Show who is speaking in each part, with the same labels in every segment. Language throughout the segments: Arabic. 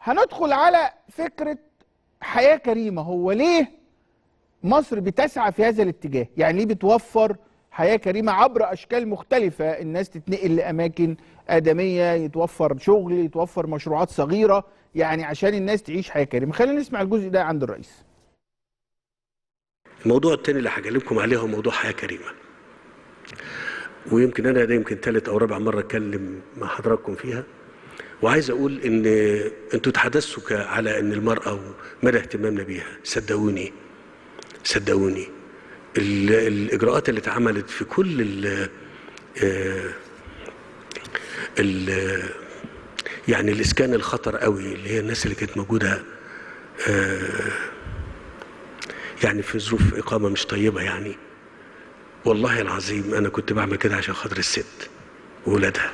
Speaker 1: هندخل على فكرة حياة كريمة. هو ليه مصر بتسعى في هذا الاتجاه؟ يعني ليه بتوفر حياة كريمة عبر أشكال مختلفة؟ الناس تتنقل لأماكن آدمية، يتوفر شغل، يتوفر مشروعات صغيرة، يعني عشان الناس تعيش حياة كريمة. خلينا نسمع الجزء ده عند الرئيس.
Speaker 2: الموضوع التاني اللي هكلمكم عليه هو موضوع حياة كريمة، ويمكن أنا ده يمكن ثالث أو رابع مرة أتكلم مع حضراتكم فيها. وعايز أقول إن أنتوا تحدثتوا على إن المرأة ومدى اهتمامنا بيها. صدقوني صدقوني الإجراءات اللي اتعملت في كل يعني الإسكان الخطر قوي، اللي هي الناس اللي كانت موجودة يعني في ظروف إقامة مش طيبة. يعني والله العظيم أنا كنت بعمل كده عشان خاطر الست وولادها.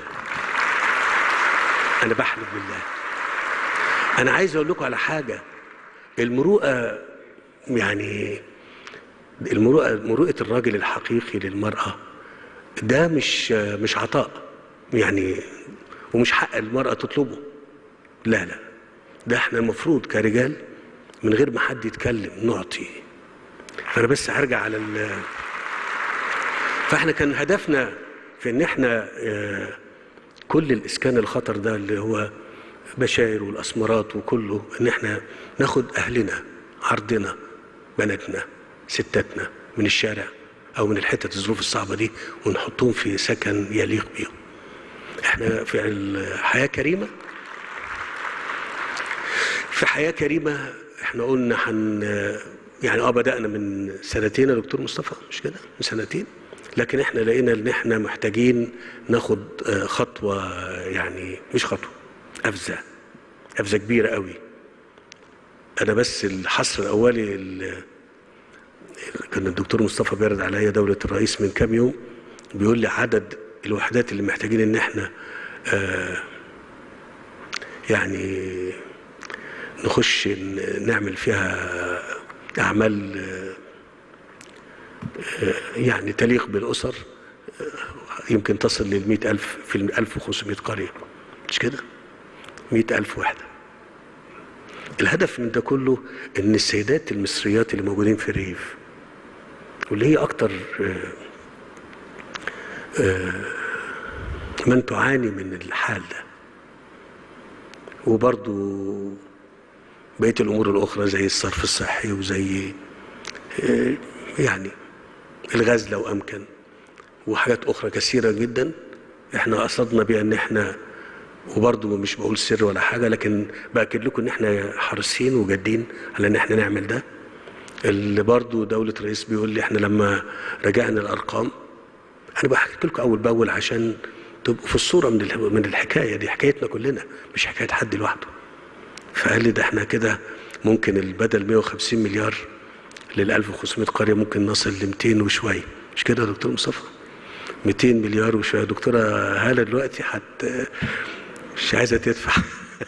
Speaker 2: أنا بحلف بالله. أنا عايز أقول لكم على حاجة. المروءة، يعني مروءة الراجل الحقيقي للمرأة ده مش عطاء يعني، ومش حق المرأة تطلبه. لا لا، ده احنا المفروض كرجال من غير ما حد يتكلم نعطي. فأنا بس هرجع على فاحنا كان هدفنا في ان احنا كل الاسكان الخطر ده اللي هو بشاير والاسمرات وكله، ان احنا ناخد اهلنا عرضنا بناتنا ستاتنا من الشارع او من الحتت الظروف الصعبه دي ونحطهم في سكن يليق بيهم. احنا في الحياه كريمه، في حياه كريمه احنا قلنا يعني بدانا من سنتين يا دكتور مصطفى، مش كده؟ من سنتين. لكن احنا لقينا ان احنا محتاجين ناخد خطوه، يعني مش خطوه، قفزه كبيره قوي. انا بس الحصر الاولي كان الدكتور مصطفى بيرد عليا دولة الرئيس من كام يوم، بيقول لي عدد الوحدات اللي محتاجين ان احنا يعني نخش نعمل فيها اعمال يعني تليق بالاسر يمكن تصل لل100,000 في 1500 قرية، مش كده؟ 100,000 وحدة. الهدف من ده كله ان السيدات المصريات اللي موجودين في الريف، واللي هي اكتر من تعاني من الحال ده، وبرضو بقية الامور الاخرى زي الصرف الصحي وزي يعني الغاز لو امكن، وحاجات اخرى كثيرة جدا احنا قصدنا بيها ان احنا، وبرضو مش بقول سر ولا حاجة، لكن باكد لكم ان احنا حريصين وجادين على ان احنا نعمل ده. اللي برضو دولة الرئيس بيقول لي احنا لما راجعنا الارقام، انا بحكي لكم اول باول عشان تبقوا في الصورة من الحكاية دي، حكايتنا كلنا مش حكاية حد لوحده. فقال لي ده احنا كده ممكن بدل 150 مليار لل 1500 قرية ممكن نصل ل 200 وشوية، مش كده يا دكتور مصطفى؟ 200 مليار وشوية. دكتورة هالة دلوقتي مش عايزة تدفع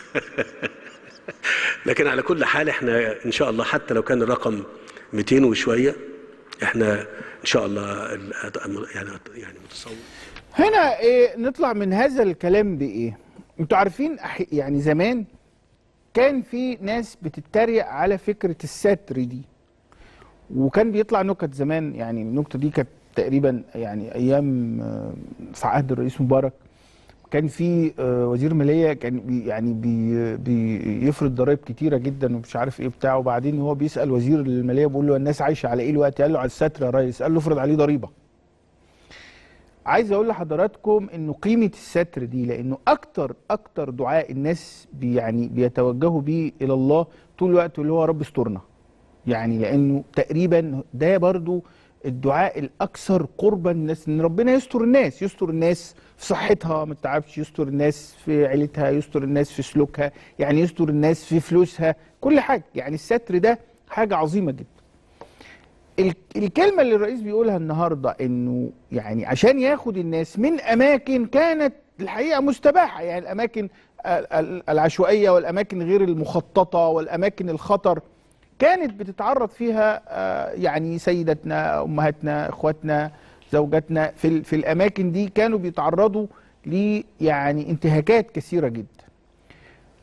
Speaker 2: لكن على كل حال احنا ان شاء الله حتى لو كان الرقم 200 وشوية، احنا ان شاء الله يعني متصور.
Speaker 1: هنا ايه نطلع من هذا الكلام بايه؟ انتوا عارفين يعني زمان كان في ناس بتتريق على فكرة الستر دي، وكان بيطلع نكت زمان. يعني النكتة دي كانت تقريبا يعني ايام في عهد الرئيس مبارك، كان في وزير ماليه كان بيفرض ضرائب كتيره جدا ومش عارف ايه بتاعه، وبعدين هو بيسال وزير الماليه بيقول له الناس عايشه على ايه الوقت؟ قال له على الستر يا ريس. قال له افرض عليه ضريبه. عايز اقول لحضراتكم انه قيمه الستر دي، لانه اكتر دعاء الناس يعني بيتوجهوا بيه الى الله طول الوقت اللي هو رب استرنا. يعني لانه تقريبا ده برضو الدعاء الاكثر قربا للناس، ان ربنا يستر الناس، يستر الناس في صحتها ما تتعبش، يستر الناس في عيلتها، يستر الناس في سلوكها، يعني يستر الناس في فلوسها، كل حاجه. يعني الستر ده حاجه عظيمه جدا. الكلمه اللي الرئيس بيقولها النهارده انه يعني عشان ياخد الناس من اماكن كانت الحقيقه مستباحه، يعني الاماكن العشوائيه والاماكن غير المخططه والاماكن الخطر كانت بتتعرض فيها يعني سيداتنا، امهاتنا، اخواتنا، زوجاتنا في الاماكن دي كانوا بيتعرضوا ل يعني انتهاكات كثيره جدا.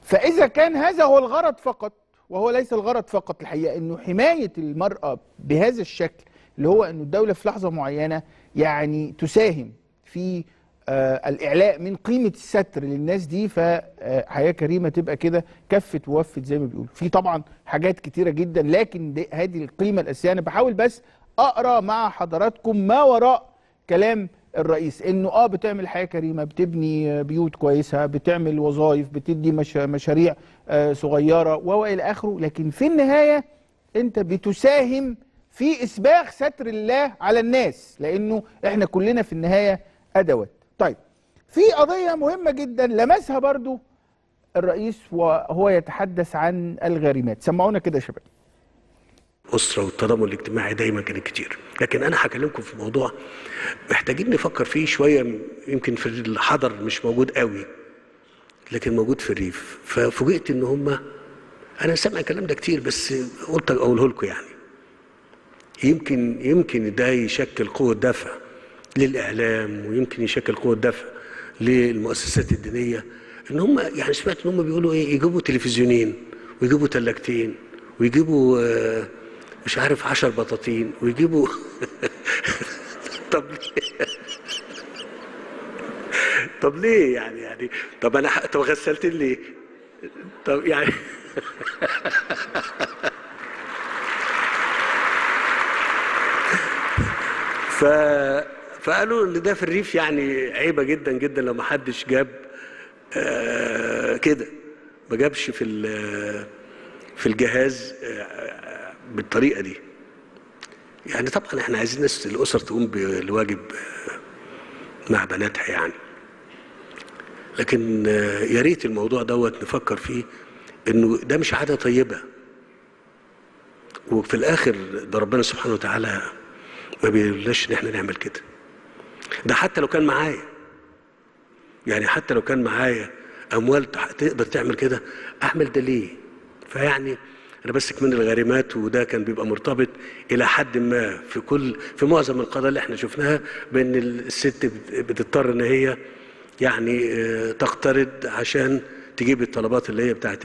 Speaker 1: فاذا كان هذا هو الغرض فقط، وهو ليس الغرض فقط الحقيقه، انه حمايه المراه بهذا الشكل اللي هو انه الدوله في لحظه معينه يعني تساهم في الاعلاء من قيمه الستر للناس دي، فحياه كريمه تبقى كده كفت ووفت زي ما بيقولوا. في طبعا حاجات كتيره جدا، لكن هذه القيمه الاساسيه. انا بحاول بس اقرا مع حضراتكم ما وراء كلام الرئيس، انه بتعمل حياه كريمه، بتبني بيوت كويسه، بتعمل وظائف، بتدي مشاريع صغيره والى اخره، لكن في النهايه انت بتساهم في اسباغ ستر الله على الناس، لانه احنا كلنا في النهايه ادوات. طيب، في قضيه مهمه جدا لمسها برضو الرئيس وهو يتحدث عن الغارمات. سمعونا كده يا شباب.
Speaker 2: الأسرة والتضامن الاجتماعي دايما كانت كتير، لكن أنا هكلمكم في موضوع محتاجين نفكر فيه شوية، يمكن في الحضر مش موجود قوي لكن موجود في الريف. ففوجئت إن هم، أنا سامع الكلام ده كتير بس قلت أقوله لكم يعني، يمكن ده يشكل قوة دفع للإعلام، ويمكن يشكل قوة دفع للمؤسسات الدينية. إن هم يعني سمعت إن هم بيقولوا إيه، يجيبوا تلفزيونين ويجيبوا تلاجتين ويجيبوا مش عارف 10 بطاطين ويجيبوا طب ليه؟ طب ليه يعني طب غسلتين ليه؟ طب يعني فقالوا ان ده في الريف يعني عيبه جدا جدا لو ما حدش جاب كده، ما جابش في الجهاز بالطريقه دي. يعني طبعا احنا عايزين الاسر تقوم بالواجب مع بناتها يعني، لكن يا ريت الموضوع دوت نفكر فيه انه ده مش عاده طيبه، وفي الاخر ده ربنا سبحانه وتعالى ما بيقولناش ان احنا نعمل كده. ده حتى لو كان معايا، يعني حتى لو كان معايا اموال تقدر تعمل كده، اعمل ده ليه؟ فيعني انا بس من الغارمات، وده كان بيبقى مرتبط الى حد ما في معظم القضايا اللي احنا شفناها، بان الست بتضطر ان هي يعني تقترض عشان تجيب الطلبات اللي هي بتاعت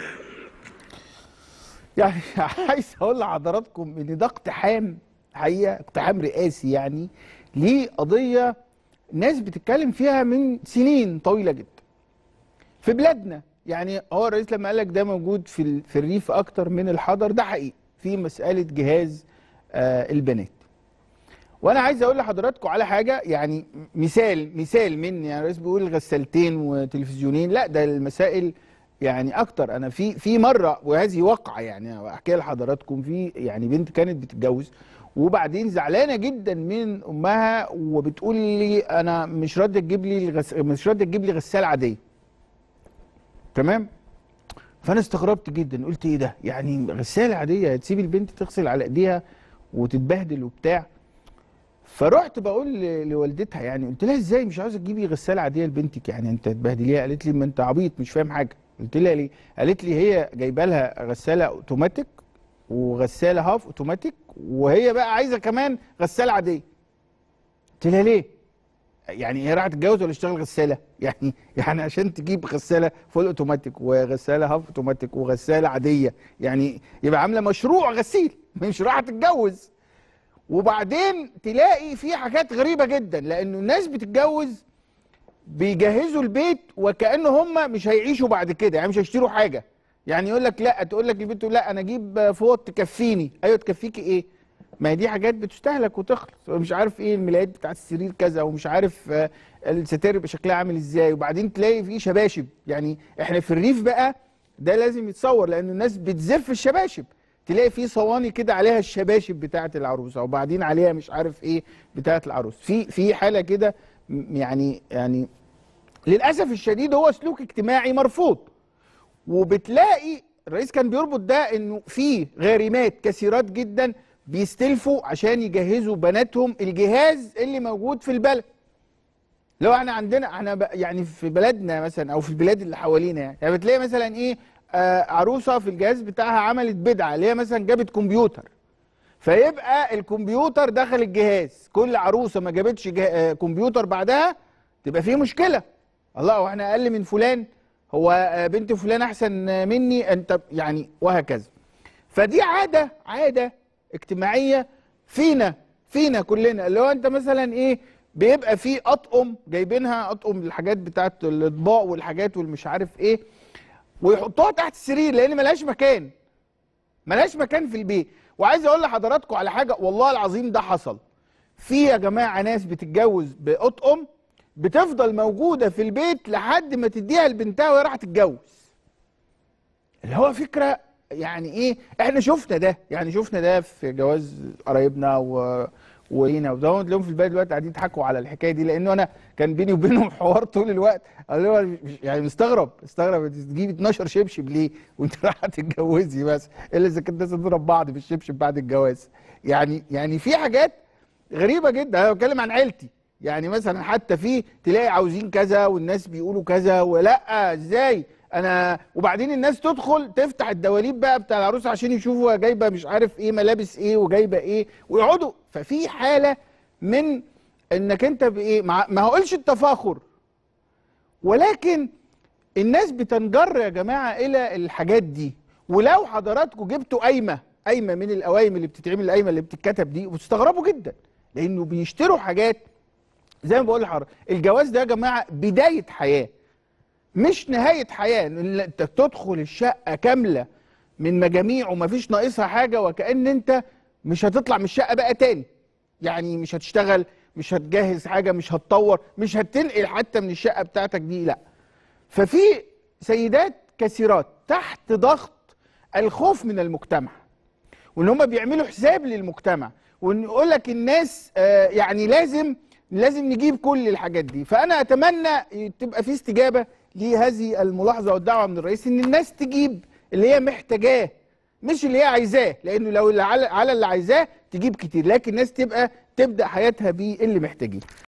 Speaker 1: يعني عايز اقول لحضراتكم ان ده اقتحام، حقيقه اقتحام رئاسي يعني لقضيه ناس بتتكلم فيها من سنين طويله جدا في بلادنا. يعني هو الرئيس لما قال لك ده موجود في الريف اكتر من الحضر، ده حقيقي في مساله جهاز البنات. وانا عايز اقول لحضراتكم على حاجه، يعني مثال من، يعني الرئيس بيقول غسالتين وتلفزيونين، لا ده المسائل يعني اكتر. انا في مره، وهذه واقعه يعني احكيها لحضراتكم، في يعني بنت كانت بتتجوز وبعدين زعلانه جدا من امها وبتقول لي انا مش راضيه تجيب لي غساله عاديه. تمام؟ فانا استغربت جدا، قلت ايه ده؟ يعني غساله عاديه هتسيب البنت تغسل على ايديها وتتبهدل وبتاع؟ فرحت بقول لوالدتها، يعني قلت لها ازاي مش عاوزه تجيبي غساله عاديه لبنتك؟ يعني انت تبهدليها. قالت لي ما انت عبيط مش فاهم حاجه. قلت لها ليه؟ قالت لي هي جايبه لها غساله اوتوماتيك وغساله هاف اوتوماتيك، وهي بقى عايزه كمان غساله عاديه. قلت لها ليه؟ يعني هي رايحه تتجوز ولا تشتغل غساله؟ يعني عشان تجيب غساله فول اوتوماتيك وغساله هاف اوتوماتيك وغساله عاديه، يعني يبقى عامله مشروع غسيل، مش رايحه تتجوز. وبعدين تلاقي في حاجات غريبه جدا، لانه الناس بتتجوز بيجهزوا البيت وكأنه هم مش هيعيشوا بعد كده، يعني مش هيشتروا حاجه. يعني يقول لك لا، تقول لك البنت لا انا اجيب فوط تكفيني. ايوه تكفيكي ايه؟ ما هي دي حاجات بتستهلك وتخلص، مش عارف ايه الملايات بتاعت السرير كذا، ومش عارف الستائر يبقى شكلها عامل ازاي. وبعدين تلاقي في شباشب، يعني احنا في الريف بقى ده لازم يتصور، لانه الناس بتزف الشباشب، تلاقي في صواني كده عليها الشباشب بتاعت العروسه، وبعدين عليها مش عارف ايه بتاعت العروس. في حاله كده يعني للاسف الشديد هو سلوك اجتماعي مرفوض. وبتلاقي الرئيس كان بيربط ده انه في غارمات كثيرات جدا بيستلفوا عشان يجهزوا بناتهم الجهاز اللي موجود في البلد. لو احنا عندنا يعني في بلدنا مثلا او في البلاد اللي حوالينا، يعني بتلاقي مثلا ايه، عروسه في الجهاز بتاعها عملت بدعه، اللي هي مثلا جابت كمبيوتر، فيبقى الكمبيوتر دخل الجهاز. كل عروسه ما جابتش كمبيوتر بعدها تبقى فيه مشكله. الله، واحنا اقل من فلان؟ هو بنت فلان احسن مني، انت يعني وهكذا. فدي عاده اجتماعيه فينا كلنا، اللي هو انت مثلا ايه، بيبقى في اطقم جايبينها، اطقم الحاجات بتاعت الاطباق والحاجات والمش عارف ايه، ويحطوها تحت السرير لان ملهاش مكان في البيت. وعايز اقول لحضراتكم على حاجه، والله العظيم ده حصل. في يا جماعه ناس بتتجوز باطقم بتفضل موجوده في البيت لحد ما تديها لبنتها وهي رايحه تتجوز. اللي هو فكره يعني ايه، احنا شفنا ده في جواز قرايبنا ولينا، وده تلاقيهم في البلد دلوقتي قاعدين يضحكوا على الحكايه دي، لانه انا كان بيني وبينهم حوار طول الوقت، اللي هو يعني مستغرب تجيب 12 شبشب ليه وانت رايحه تتجوزي، بس الا اذا كنت لازم تضرب بعض بالشبشب بعد الجواز. يعني في حاجات غريبه جدا. انا بتكلم عن عيلتي، يعني مثلا حتى في تلاقي عاوزين كذا والناس بيقولوا كذا، ولا ازاي انا، وبعدين الناس تدخل تفتح الدواليب بقى بتاع العروسه عشان يشوفوا جايبه مش عارف ايه، ملابس ايه وجايبه ايه، ويقعدوا. ففي حاله من انك انت بايه، ما هقولش التفاخر، ولكن الناس بتنجر يا جماعه الى الحاجات دي. ولو حضراتكم جبتوا قايمه من القوايم اللي بتتعمل، القايمه اللي بتتكتب دي، وتستغربوا جدا لانه بيشتروا حاجات. زي ما بقول لحضرتك، الجواز ده يا جماعه بدايه حياه مش نهايه حياه. انت تدخل الشقه كامله من مجاميع ومفيش ناقصها حاجه، وكأن انت مش هتطلع من الشقه بقى تاني. يعني مش هتشتغل، مش هتجهز حاجه، مش هتطور، مش هتنقل حتى من الشقه بتاعتك دي، لا. ففي سيدات كثيرات تحت ضغط الخوف من المجتمع، وان هم بيعملوا حساب للمجتمع، وان يقول لك الناس يعني لازم نجيب كل الحاجات دي. فانا اتمنى تبقى في استجابه لهذه الملاحظه والدعوه من الرئيس، ان الناس تجيب اللي هي محتاجاه مش اللي هي عايزاه، لانه لو اللي على اللي عايزاه تجيب كتير، لكن الناس تبدا حياتها باللي محتاجيه.